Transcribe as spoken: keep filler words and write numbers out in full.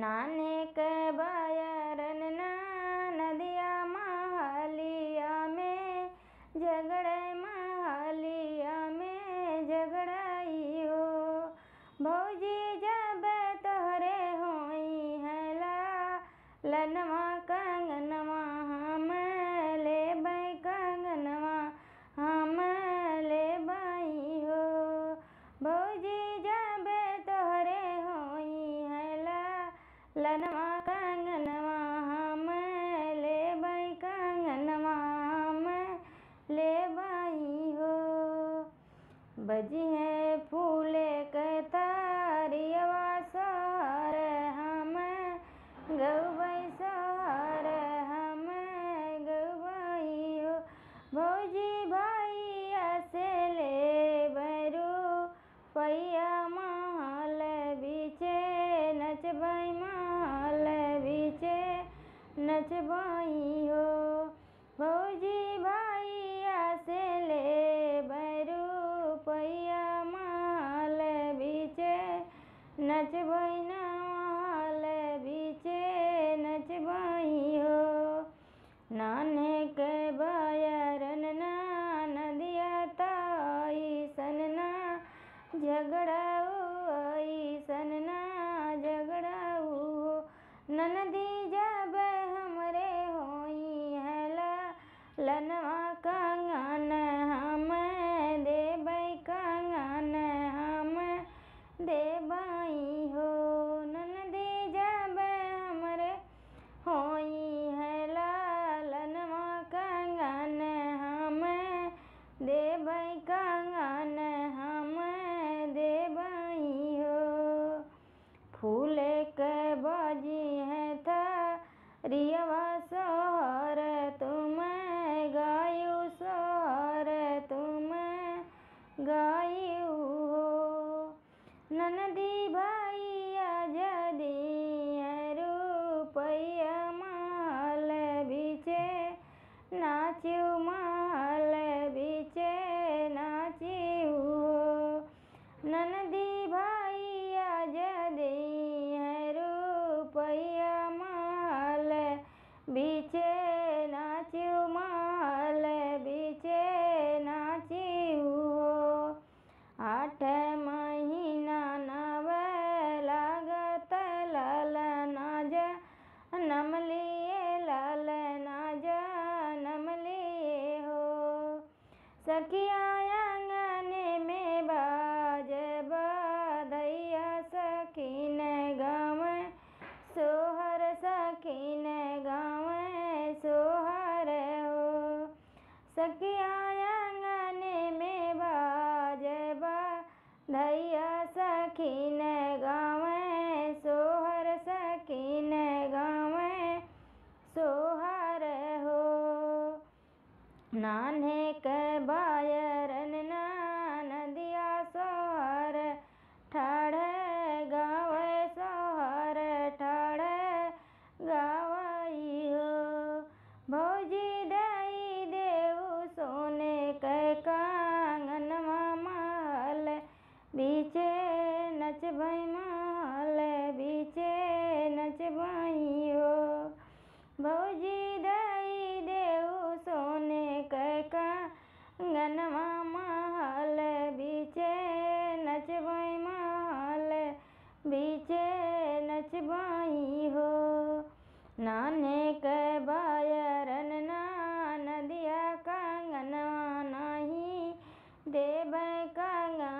नाने के बायरन ना नदिया महलिया में झगड़े महलिया में झगड़ाई हो। भौजी जब तोहरे होई है ला लनवा कंगनवा हम ले बाई कंगनवा हम ले बाई हो। भौजी जब तोहरे होई है ला लनवा कंगनवा हम ले बाई कंगनवा हम ले बाई हो। बजी है फूले के तारियवा सोहर हम गौबई सोहर हम गौबई हो। भौजी भैया से ले बैरू पैया महल बीचे नचबई महल बीचे नचबई हो। भौजी भैया से ले बैरू पैया महल बीचे नचबई महल बीचे नचबई हो। नाने के बायरन ना नदिया ताई सन ना झगड़ाऊ सन ना झगड़ाऊ हो। ननदी जब हमरे होई है ला लनवा कंगन हम देबई कंगन हम देबई हो। ननदी जब हमरे होई है ला लनवा कंगन हम देबई कंगन हम देबई हो। फूले के बाजी है था रियवा सोहर तुम गायु सोहर तुम गायु हो। ननदी भैया जदी रुपैया महल बीचे नाचू महल बीचे नाचू हो। ननदी भैया जदी रुपैया महल बीचे नाचू महल बीचे नाचू हो। आठ महीना नव लागत लाल नाज नम लिए लाल नाज नम लिए हो। सखिया आंगने में बाज बधैया सखीन गाँव सोहर सखीन गाँव सोहर हो। सखिया आंगने में बाज बधैया सखीन गाँव सोहर सखीन गाँव सोहर हो। नान्हे के बायरन ना नदिया सोहर ठाड़ गाँव सोहर ठाड़ गावई हो। भौजी दई देऊ सोने के कंगनवा महल बीचे नचबई महल बीचे नचबई हो। भौजी दई देऊ सोने के कंगनवा महल बीचे नचबई महल बीचे नचबई हो। नाने के बायरन ना नदिया कंगनवा नहीं देबई कंगन